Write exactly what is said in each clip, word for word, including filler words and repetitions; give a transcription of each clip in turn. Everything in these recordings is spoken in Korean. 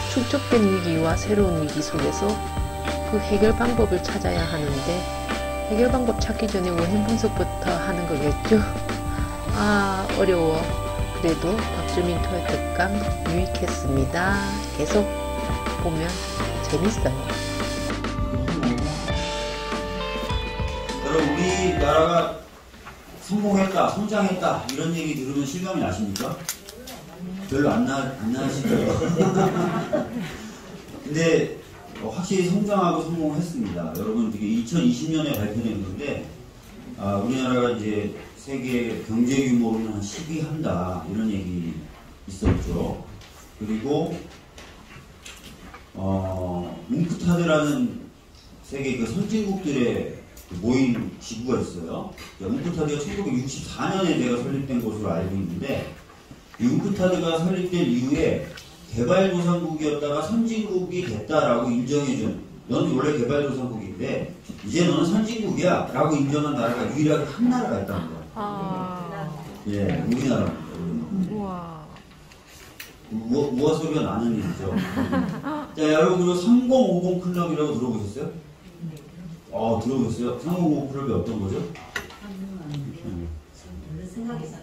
축적된 위기와 새로운 위기 속에서 그 해결 방법을 찾아야 하는데 해결 방법 찾기 전에 원인 분석부터 하는 거겠죠. 아 어려워. 그래도 박주민 토요 특강 유익했습니다. 계속 보면 재밌어요. 여러분 우리나라가 성공했다, 성장했다 이런 얘기 들으면 실감이 나십니까? 별로 안, 나, 안 나시죠? 근데 어, 확실히 성장하고 성공했습니다. 여러분 되게 이천이십 년에 발표된 건데 아, 우리나라가 이제 세계 경제 규모로는 한 십 위 한다 이런 얘기 있었죠. 그리고 어, 웅크타드라는 세계 그 선진국들의 모임 지구가 있어요. 웅크타드가 천구백육십사 년에 내가 설립된 것으로 알고 있는데 이 웅크타드가 설립된 이후에 개발도상국이었다가 선진국이 됐다라고 인정해준, 너는 원래 개발도상국인데 이제 너는 선진국이야 라고 인정한 나라가 유일하게 한 나라가 있다는 거야. 아... 예, 우리나라입니다. 우와. 우와, 우와 소리가 나는 일이죠. 자, 여러분 그리고 삼공오공 클럽이라고 들어보셨어요? 어, 들어보셨어요? 삼공오공 클럽이 어떤 거죠? 생각이 잘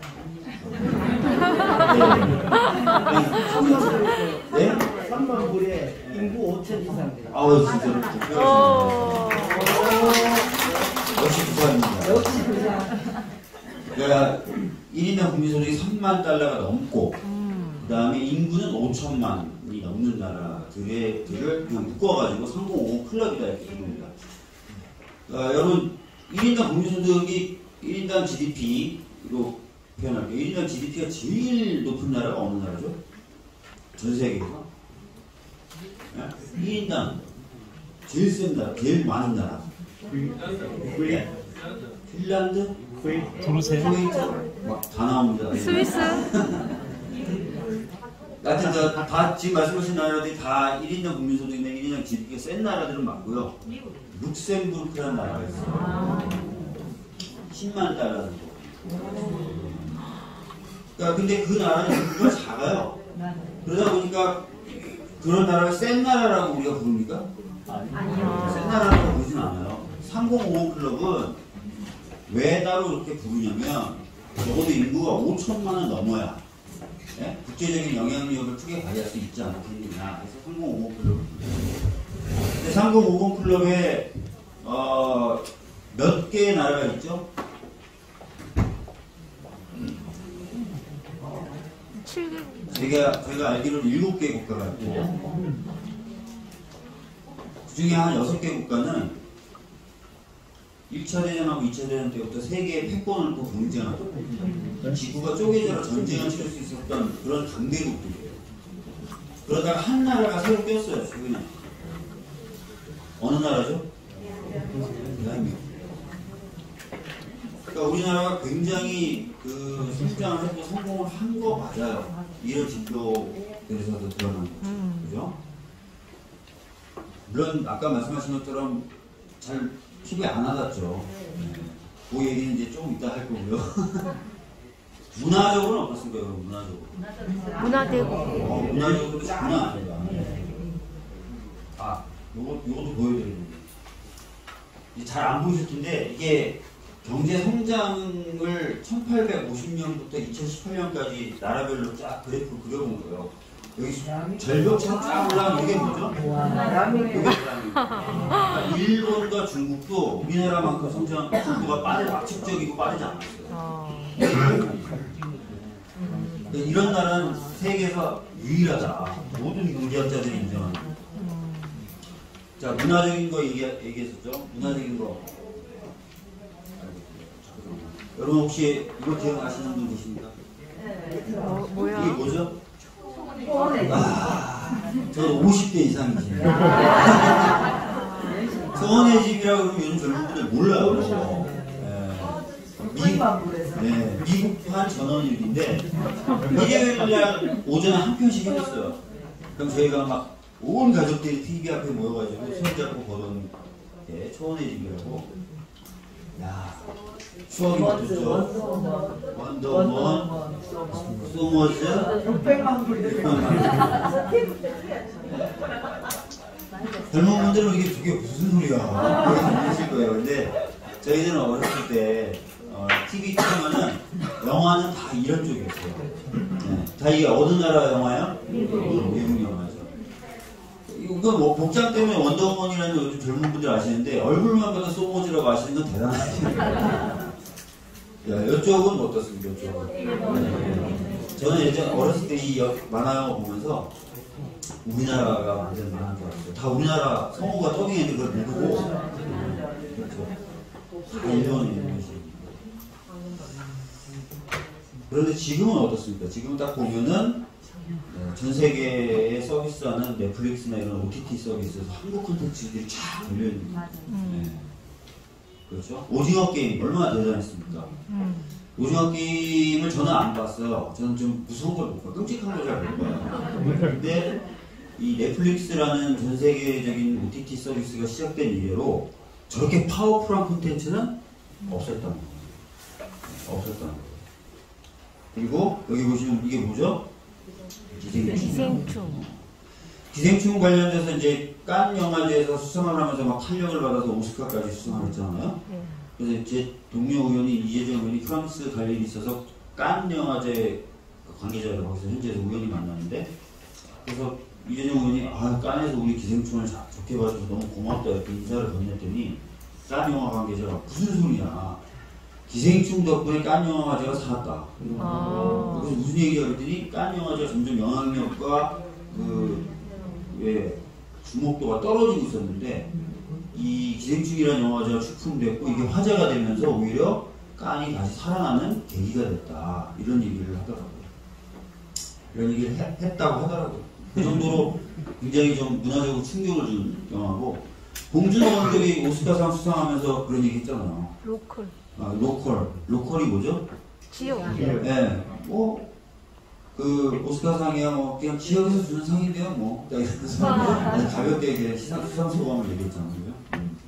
네? 삼만 불에 인구 오천 이상입니다. 아우 진짜로 대표하십니다. 역시 부산입니다. 역시 부산. 그러니까 일 인당 국민소득이 삼만 달러가 넘고 그 다음에 인구는 오천만이 넘는 나라들의 들을 묶어가지고 삼공오공 클럽이다 이렇게 부릅니다. 그러니까 여러분 일 인당 국민소득이 일 인당 지디피로 표현할게요. 일 인당 지디피가 제일 높은 나라가 어느 나라죠? 전 세계에서 네? 일 인당 제일 센 나라, 제일 많은 나라. 네. 핀란드, 브루셀, 쿠웨이트, 막 다 나옵니다. 스위스. 하여튼 다, 다 지금 말씀하신 나라들이 다 일 인당 국민소득이나 일 인당 지디피가 센 나라들은 맞고요. 룩셈부르크라는 나라가 있어요. 십만 달러라는 거. 그러니까 근데 그 나라는 인구가 작아요. 그러다 보니까 그런 나라가 센 나라라고 우리가 부릅니까? 아니요. 센 나라라고 부르진 않아요. 삼공오공 클럽은 왜 따로 이렇게 부르냐면 적어도 인구가 오천만은 넘어야 네? 국제적인 영향력을 크게 발휘할 수 있지 않겠느냐. 그래서 삼공오공 클럽을 부르죠. 근데 삼공오공 클럽에 어, 몇 개의 나라가 있죠? 제가, 제가 알기로는 일곱 개 국가가 있고, 그 중에 한 여섯 개 국가는 일 차 대전하고 이 차 대전 때부터 세계의 패권을 또 경쟁하고, 지구가 쪼개져라 전쟁을 치를 수 있었던 그런 강대국들이에요. 그러다가 한 나라가 새로 꼈어요, 최근에. 어느 나라죠? 대한민국. 그러니까 우리나라가 굉장히 그 성장을 했고 성공을 한 거 맞아요. 이런 지표에서도 드러난 거죠. 음. 그죠? 물론 아까 말씀하신 것처럼 잘 피부에 안 와닿죠. 네. 그 얘기는 이제 조금 이따 할 거고요. 문화적으로는 어떻습니까? 문화적으로. 문화대국. 어, 문화적으로 장난 아니다. 네. 아, 요거, 요것도 보여드리는데. 잘 안 보이실 텐데 이게 경제 성장을 천팔백오십 년부터 이천십팔 년까지 나라별로 쫙 그래프를 그려본 거예요. 여기 절벽처럼 쫙 올라가면 이게 뭐죠? 이게 그러니까 일본과 중국도 우리나라만큼 성장 속도가 빠르, 압축적이고 빠르지 않았어요. 그러니까 이런 나라는 세계에서 유일하다. 모든 경제학자들이 인정합니다. 자, 문화적인 거 얘기, 얘기했었죠? 문화적인 거. 여러분 혹시 이거 기억하시는 분 계십니까? 뭐, 뭐야? 이게 뭐죠? 아, 저 오십 대 이상이시네요. 서원의 집이라고 그러면 요즘 젊은 분들 몰라요. 네. 네, 미국판 전원일기인데 일요일날 오전에 한 편씩 해줬어요. 그럼 저희가 막 온 가족들이 티비 앞에 모여가지고 손잡고 보던 게 초원의 집이라고. 야, 추억이 어떻죠? 원더먼, 소머즈, 육백만 불. 젊은 분들은 이게 저게 무슨 소리야? 그렇게 느끼실 거예요. 근데 저희들은 어렸을 때 어, 티비 틀면은 영화는 다 이런 쪽이었어요. 네. 다 이게 어느 나라 영화야? 미국 영화죠. 이거 뭐 복장 때문에 원더우먼이라는 거 요즘 젊은 분들 아시는데 얼굴만 봐도 소머즈라고 아시는 건 대단하시네요. 야, 이쪽은 어떻습니까? 이쪽은. 네. 저는 예전 어렸을 때 이 만화 영화 보면서 우리나라가 만든 만화인 줄 알았어요. 다 우리나라 성우가 더빙했는데 그걸 모르고 그렇죠. 다 일본에 있는 것이. 그런데 지금은 어떻습니까? 지금 딱 보면은 전 세계에 서비스하는 넷플릭스나 이런 오티티 서비스에서 한국 콘텐츠들이 쫙 걸려있는 거예요. 네. 그렇죠? 오징어 게임 얼마나 대단했습니까? 음. 오징어 게임을 저는 안 봤어요. 저는 좀 무서운 걸 못 봐요. 끔찍한 걸 잘 못 봐요. 근데 이 넷플릭스라는 전 세계적인 오티티 서비스가 시작된 이래로 저렇게 파워풀한 콘텐츠는 없었다는 거예요. 없었다는 거예요. 그리고 여기 보시면 이게 뭐죠? 기생충. 기생충. 기생충 관련돼서 이제 칸 영화제에서 수상을 하면서 막 탄력을 받아서 오스카까지 수상을 했잖아요. 네. 그래서 제 동료 의원이 이재정 의원이 프랑스 갈 일이 있어서 칸 영화제 관계자들 거기서 현지에서 우연히 만났는데 그래서 이재정 의원이 아 칸에서 우리 기생충을 좋게 봐줘서 너무 고맙다 이렇게 인사를 건넸더니 칸 영화 관계자가 무슨 소리냐 기생충 덕분에 칸 영화제가 살았다. 아. 그래서 무슨 얘기가 그랬더니 칸 영화제가 점점 영향력과 그 왜 주목도가 떨어지고 있었는데 이 기생충이라는 영화제가 출품됐고 이게 화제가 되면서 오히려 칸이 다시 살아나는 계기가 됐다. 이런 얘기를 하더라고요. 이런 얘기를 해, 했다고 하더라고요. 그 정도로 굉장히 좀 문화적으로 충격을 준 영화고 봉준호 감독이 오스카상 수상하면서 그런 얘기 했잖아요. 로컬. 아, 로컬. 로컬이 뭐죠? 지역. 예. 네. 뭐, 그, 오스카상이야, 뭐, 그냥 지역에서 주는 상인데요, 뭐. 이러면서 아주 가볍게 이렇게 시상, 수상 소감을 얘기했잖아요. 음.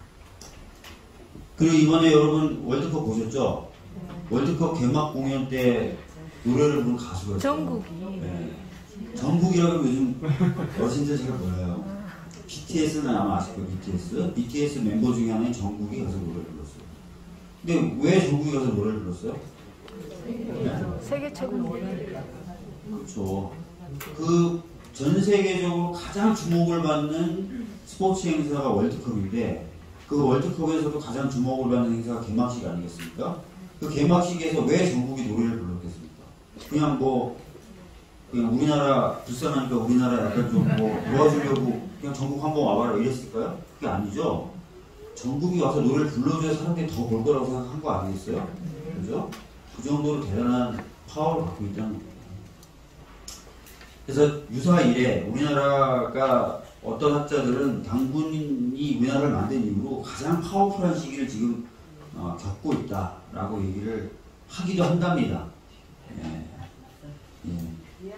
그리고 이번에 여러분 월드컵 보셨죠? 월드컵 개막 공연 때 노래를 부른 가수가 있어요. 정국이. 네. 정국이라고 요즘 어르신들 잘 몰라요. 비티에스는 아마 아실 거예요, 비티에스. 비티에스 멤버 중에 하나인 정국이 가서 노래를 불렀어요. 근데 왜 정국이 가서 노래를 불렀어요? 세계 최고. 그렇죠. 그 전 세계적으로 가장 주목을 받는 스포츠 행사가 월드컵인데 그 월드컵에서도 가장 주목을 받는 행사가 개막식 아니겠습니까? 그 개막식에서 왜 정국이 노래를 불렀겠습니까? 그냥 뭐 그냥 우리나라 불쌍하니까 우리나라 약간 좀 뭐 도와주려고 그냥 전국 한번 와봐라 이랬을까요? 그게 아니죠. 전국이 와서 노래를 불러줘야 사람들이 더 볼 거라고 생각한 거 아니겠어요? 그죠? 그 정도로 대단한 파워를 갖고 있다는 거예요. 그래서 유사 이래 우리나라가 어떤 학자들은 당군이 우리나라를 만든 이후로 가장 파워풀한 시기를 지금 어, 겪고 있다라고 얘기를 하기도 한답니다. 예. 예.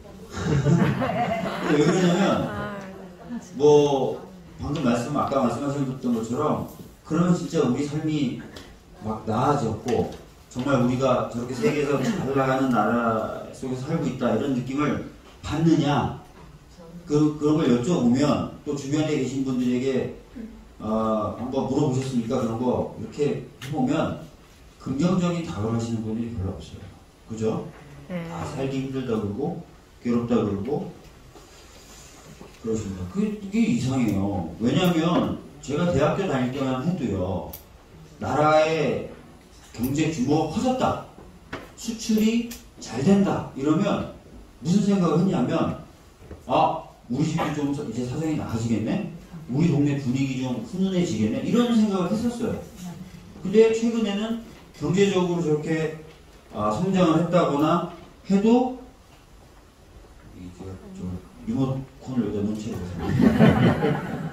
왜 그러냐면 뭐 방금 말씀 아까 말씀하셨던 것처럼 그러면 진짜 우리 삶이 막 나아졌고 정말 우리가 저렇게 세계에서 잘 나가는 나라 속에서 살고 있다 이런 느낌을 받느냐 그, 그런 걸 여쭤보면 또 주변에 계신 분들에게 어, 한번 물어보셨습니까? 그런 거 이렇게 해보면 긍정적인 답을 하시는 분들이 별로 없어요. 그죠? 다 살기 힘들다 그러고 괴롭다 그러고 그렇습니다. 그게, 그게 이상해요. 왜냐하면 제가 대학교 다닐 때만 해도요. 나라의 경제 규모가 커졌다. 수출이 잘 된다. 이러면 무슨 생각을 했냐면 아 우리 집도 좀 이제 사정이 나아지겠네? 우리 동네 분위기 좀 훈훈해지겠네? 이런 생각을 했었어요. 근데 최근에는 경제적으로 저렇게 아, 성장을 했다거나 해도 제가 좀 리모컨을 여기다 놓지 못했어요.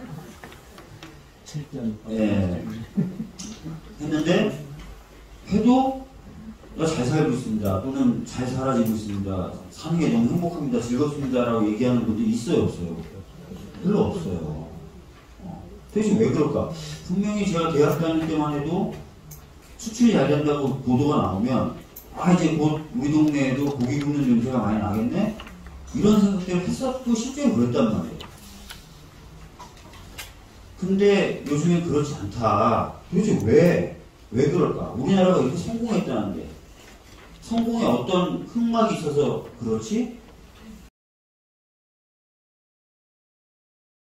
예. 했는데 해도 나 잘 살고 있습니다. 또는 잘 살아지고 있습니다. 사는 게 너무 행복합니다. 즐겁습니다. 라고 얘기하는 분들이 있어요? 없어요? 별로 없어요. 어. 도대체 왜 그럴까? 분명히 제가 대학 다닐 때만 해도 수출이 잘 된다고 보도가 나오면 아 이제 곧 우리 동네에도 고기 굽는 냄새가 많이 나겠네? 이런 생각들을 했었고 실제로 그랬단 말이에요. 근데 요즘엔 그렇지 않다. 도대체 왜? 왜 그럴까? 우리나라가 이렇게 성공했다는데 성공에 어떤 흑막이 있어서 그렇지?